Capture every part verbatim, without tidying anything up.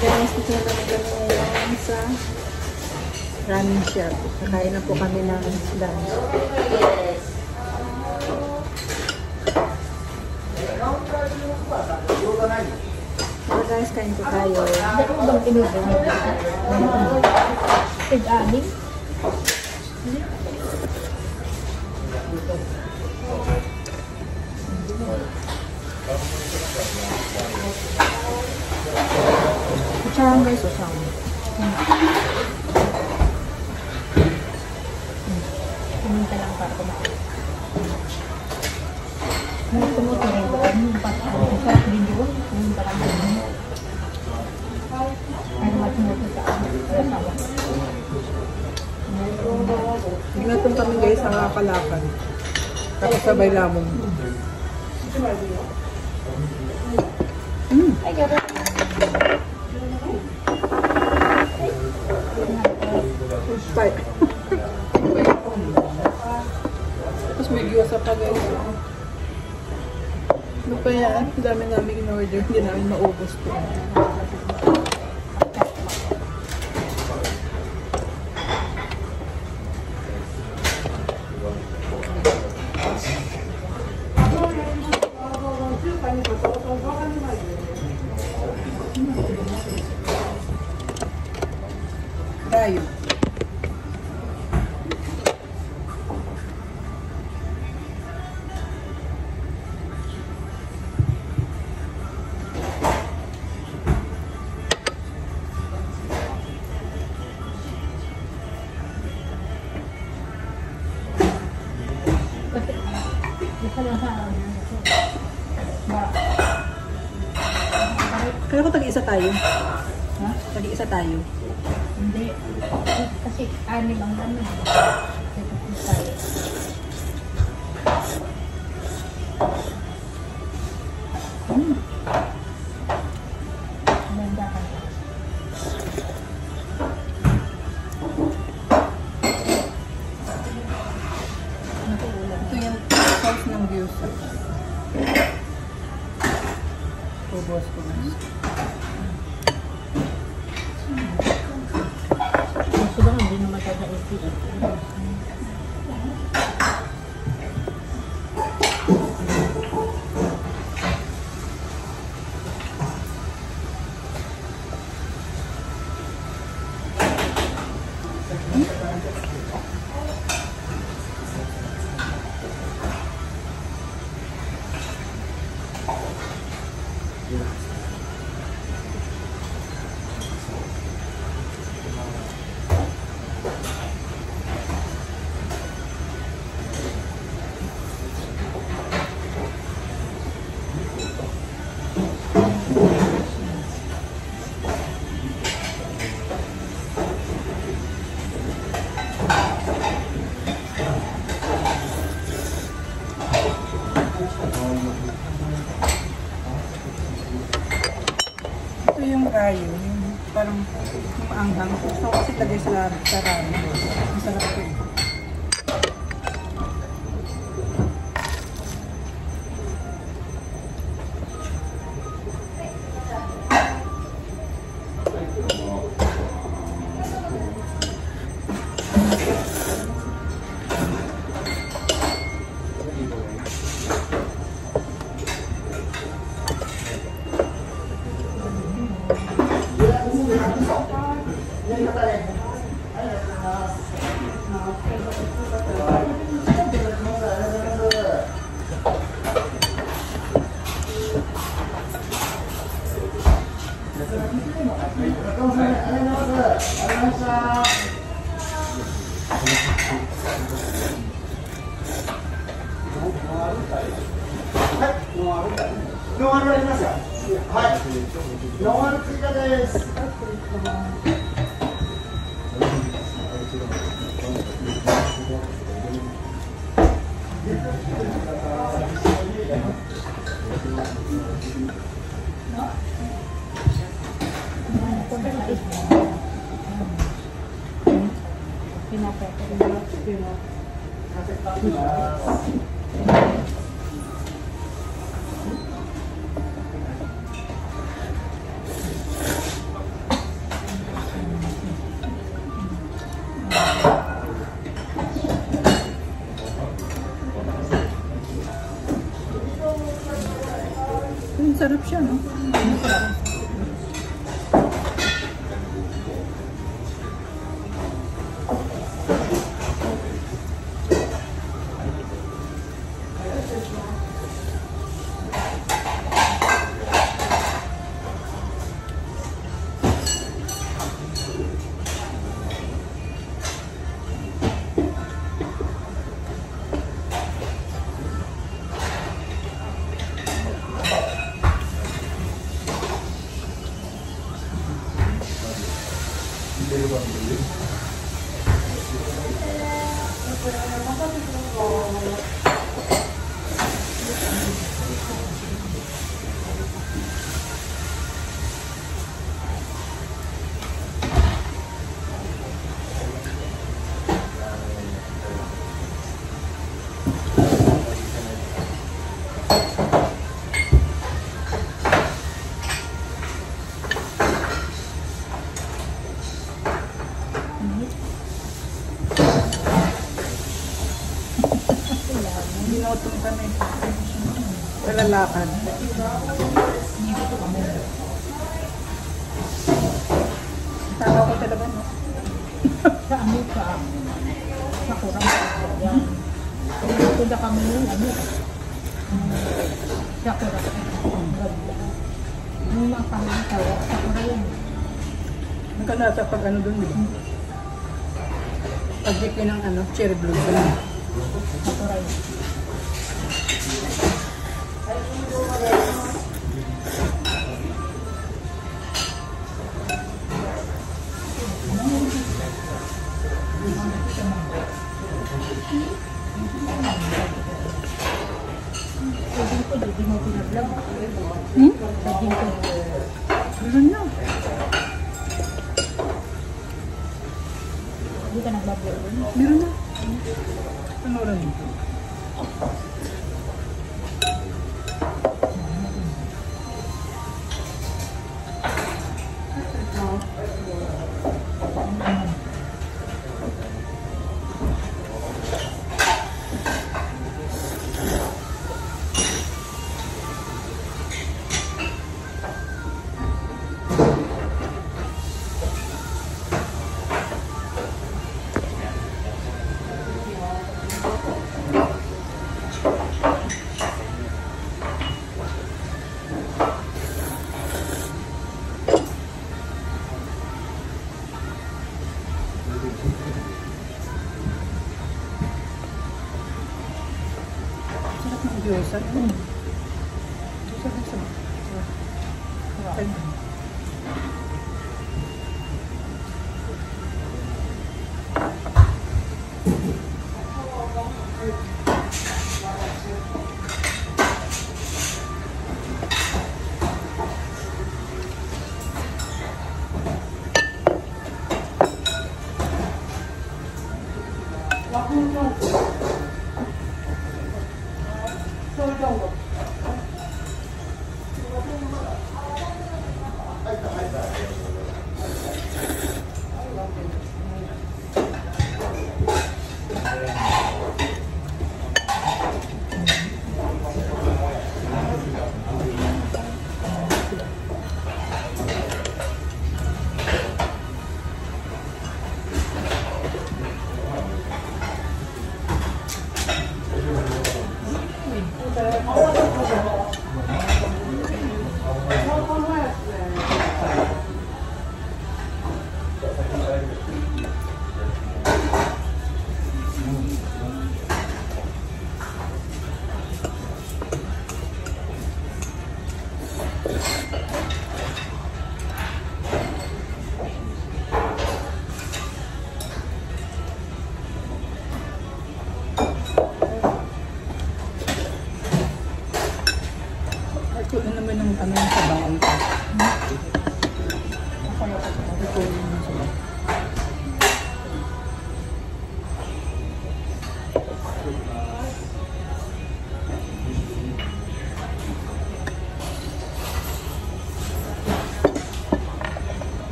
Guys, ito na kami kami sa ramen shop. Kakain na po kami ng lunch. So guys, kain po tayo. Hindi ko bang inubo? Tig-aning? Kutsarang guys, usang. Pumunta lang para kumain. Nung tumutuloy ko, yung patang sa video, pumunta lang din. Ano matumuto sa asawa. Ingatong kami guys sa Kalapan. Tapos sabay lamong. Mm. Ay, gano'n. Start. Tapos may gyoza pa guys. Ano pa yan? Ang dami namin in-order. Hindi namin maubos po. Tayo. Kaya ko tag-isa tayo. Ha? Tag-isa tayo. Hindi. Kasi ani lang naman. Ito tayo. Hmm. Ganda ka. Ito yung sauce ng gyoza. Ubos ko na. Gusto ba hindi naman taga-ipit? Ito yung rayo, yung parang maanghang. Gusto ko kasi lagay sa sarami. Masarap ito. Sarap siya, no? Binotong kami. Kalalakad. Tama ko talaga, no? Sa ano ka? Sa kurang sa yan. Dito na kami yung ano. Sa kurang. Yung mga pangin tawa. Sa kurang yun. Nagkalasa pag ano dun, di ba? Pag di ng ano, cherry blue. Sa kurang. Pwede ko, hindi mo pinablog. Hmm? Pwede ko. Meron na. Hindi ka nagbablog. Meron na. Ano rin? Sarap ng gyoza. Hmm. Sarap sa sarap. Ay, ay, ay.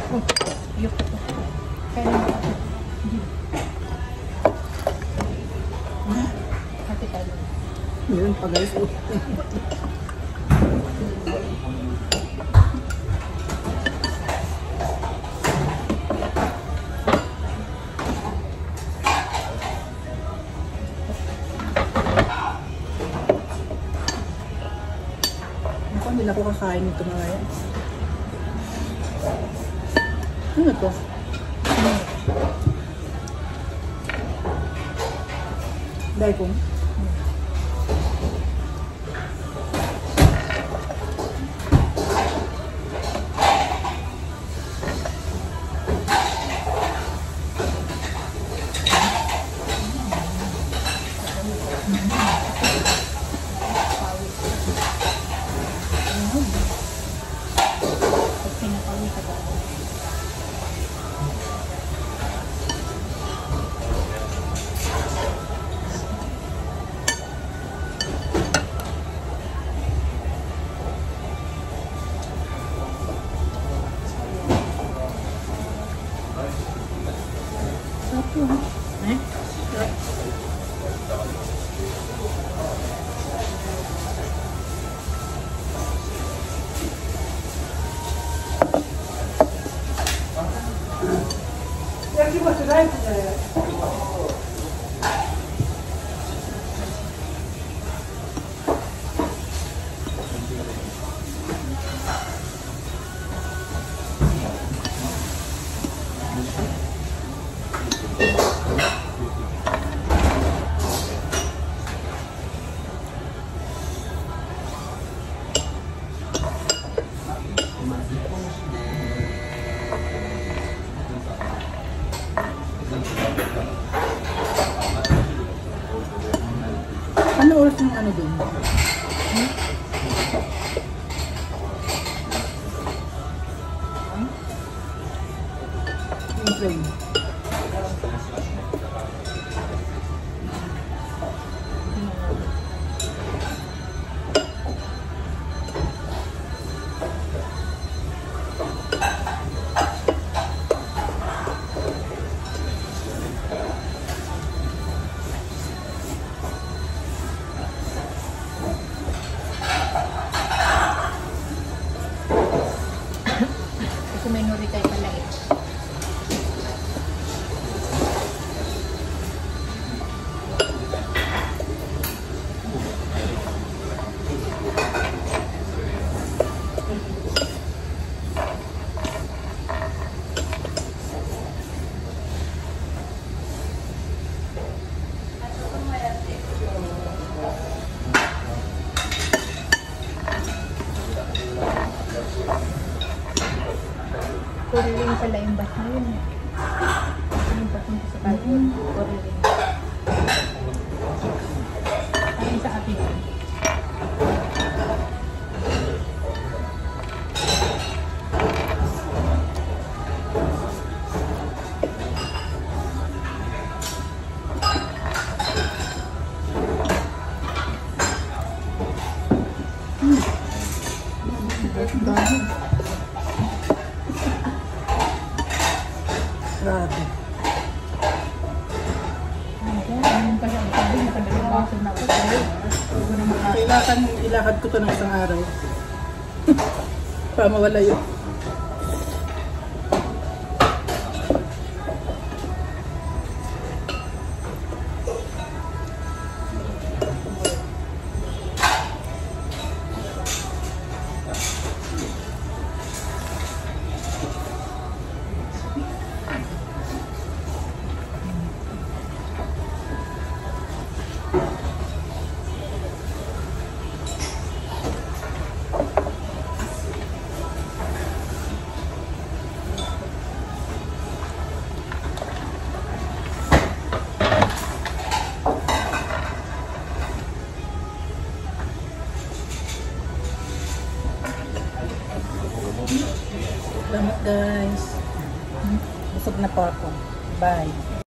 Oh, yuk. Kaya naman ako. Hindi. Hati tayo. Meron pa guys. Ako, hindi na ako kakain nito mga yan. Ano to? Daikon? Pag pinapawi ka ba? Sarap yun. Eh? Yakin mo sila ito dahil. Ano oras yung ano dun? Hmm? Yung train. Kasi may nuri tayo pala eh. Kuriling pala yung bus na yun eh. Yung papunta sa Calgary. Kuriling. Ayun sa atin. Dahil. Grabe. Ayun pa siya. Sabi niya talagang baso na ako. Kailangan ilakad ko to ng isang araw. Para mawala yun. Salamat guys. Busog na po ako. Bye.